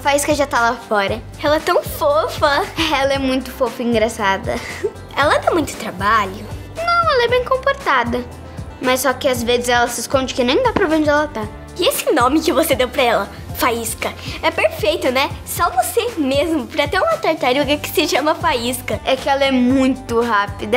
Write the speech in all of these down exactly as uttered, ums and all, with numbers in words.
Faísca já tá lá fora. Ela é tão fofa. Ela é muito fofa e engraçada. Ela dá muito trabalho? Não, ela é bem comportada. Mas só que às vezes ela se esconde que nem dá pra ver onde ela tá. E esse nome que você deu pra ela, Faísca, é perfeito, né? Só você mesmo pra ter uma tartaruga que se chama Faísca. É que ela é muito rápida.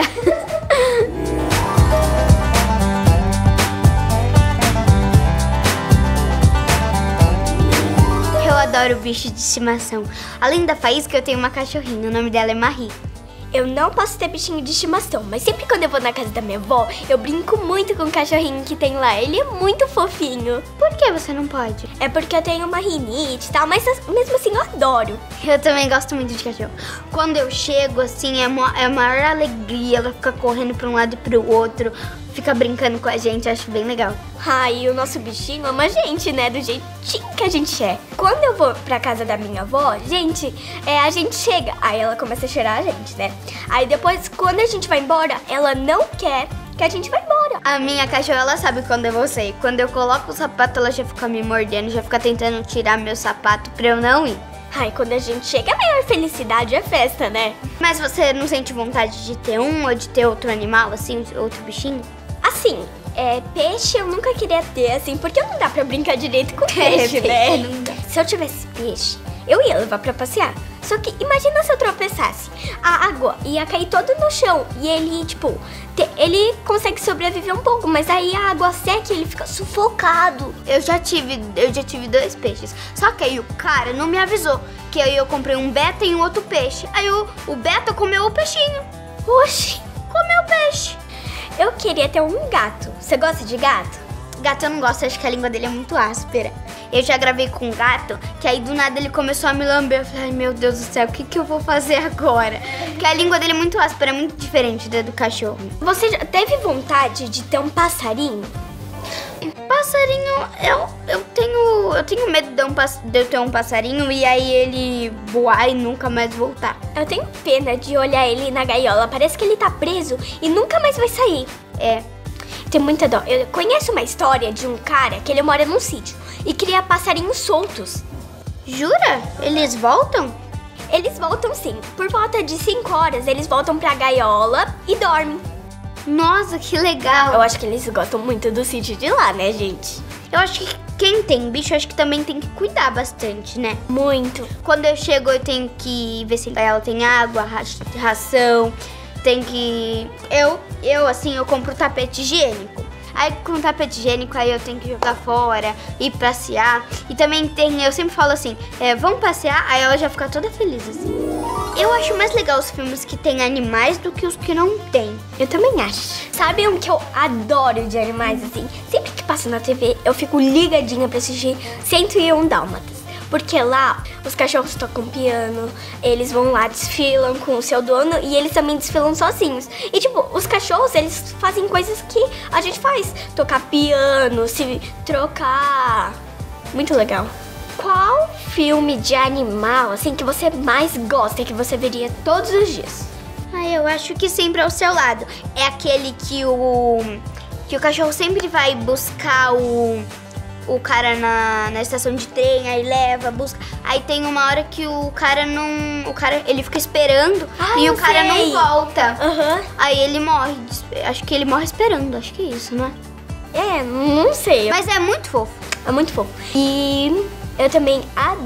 Eu adoro bicho de estimação. Além da Faísca, eu tenho uma cachorrinha. O nome dela é Marie. Eu não posso ter bichinho de estimação, mas sempre quando eu vou na casa da minha avó, eu brinco muito com o cachorrinho que tem lá. Ele é muito fofinho. Por que você não pode? É porque eu tenho uma rinite e tal, mas mesmo assim eu adoro. Eu também gosto muito de cachorro. Quando eu chego, assim, é, mo- é a maior alegria. Ela fica correndo pra um lado e pro outro, fica brincando com a gente, eu acho bem legal. Ai, e o nosso bichinho ama a gente, né? Do jeitinho que a gente é. Quando eu vou pra casa da minha avó, gente, é, a gente chega, aí ela começa a cheirar a gente, né? Aí depois, quando a gente vai embora, ela não quer que a gente vá embora. A minha cachorra, ela sabe quando eu vou sair. Quando eu coloco o sapato, ela já fica me mordendo, já fica tentando tirar meu sapato pra eu não ir. Ai, quando a gente chega, a maior felicidade é festa, né? Mas você não sente vontade de ter um ou de ter outro animal, assim, outro bichinho? Assim, é, peixe eu nunca queria ter, assim, porque não dá pra brincar direito com peixe, né? Não dá. Se eu tivesse peixe, eu ia levar pra passear. Só que imagina se eu tropeçasse. A água ia cair todo no chão e ele, tipo, te- ele consegue sobreviver um pouco, mas aí a água seca e ele fica sufocado. Eu já tive, eu já tive dois peixes. Só que aí o cara não me avisou que aí eu comprei um beta e um outro peixe. Aí o, o beta comeu o peixinho. Oxi, Comeu o peixe. eu queria ter um gato. Você gosta de gato? Gato eu não gosto, acho que a língua dele é muito áspera. Eu já gravei com um gato, que aí do nada ele começou a me lamber. Eu falei, ai meu Deus do céu, o que, que eu vou fazer agora? Porque a língua dele é muito áspera, é muito diferente da do cachorro. Você já teve vontade de ter um passarinho? Passarinho, eu, eu tenho. Eu tenho medo de, um, pass- de eu ter um passarinho e aí ele voar e nunca mais voltar. Eu tenho pena de olhar ele na gaiola. Parece que ele tá preso e nunca mais vai sair. É. Tem muita dó. Eu conheço uma história de um cara que ele mora num sítio e cria passarinhos soltos. Jura? Eles voltam? Eles voltam sim. Por volta de cinco horas, eles voltam pra gaiola e dormem. Nossa, que legal. Eu acho que eles gostam muito do sítio de lá, né, gente? Eu acho que quem tem bicho, acho que também tem que cuidar bastante, né? Muito. Quando eu chego, eu tenho que ver se ela tem água, ra- ração. Tem que... Eu, eu assim, eu compro tapete higiênico. Aí com o tapete higiênico, aí eu tenho que jogar fora, ir passear. E também tem, eu sempre falo assim, é, vamos passear, aí ela já fica toda feliz, assim. Eu acho mais legal os filmes que tem animais do que os que não tem. Eu também acho. Sabe um que eu adoro de animais, assim? Sempre que passa na T V, eu fico ligadinha pra assistir cento e um Dálmatas. Porque lá, os cachorros tocam piano, eles vão lá, desfilam com o seu dono e eles também desfilam sozinhos. E tipo, os cachorros, eles fazem coisas que a gente faz. Tocar piano, se trocar. Muito legal. Qual filme de animal, assim, que você mais gosta e que você veria todos os dias? Ah, eu acho que sempre ao seu lado. É aquele que o que o cachorro sempre vai buscar o, o cara na, na estação de trem, aí leva, busca. Aí tem uma hora que o cara não... O cara, ele fica esperando Ah, e eu o cara sei. não volta. Aham. Aí ele morre. Acho que ele morre esperando, acho que é isso, não é? É, não sei. Mas é muito fofo. É muito fofo. E eu também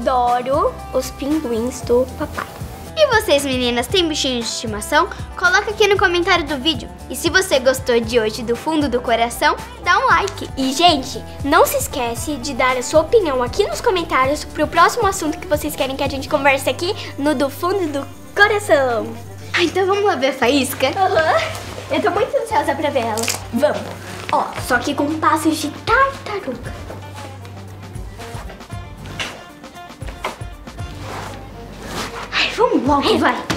adoro os pinguins do papai. E vocês, meninas, têm bichinhos de estimação? Coloca aqui no comentário do vídeo. E se você gostou de hoje do fundo do coração, dá um like. E, gente, não se esquece de dar a sua opinião aqui nos comentários pro próximo assunto que vocês querem que a gente converse aqui no Do Fundo do Coração. Ah, então vamos lá ver a Faísca? Aham. Eu tô muito ansiosa pra ver ela. Vamos. Ó, só que com passos de tartaruga. Ai, vamos logo, vai.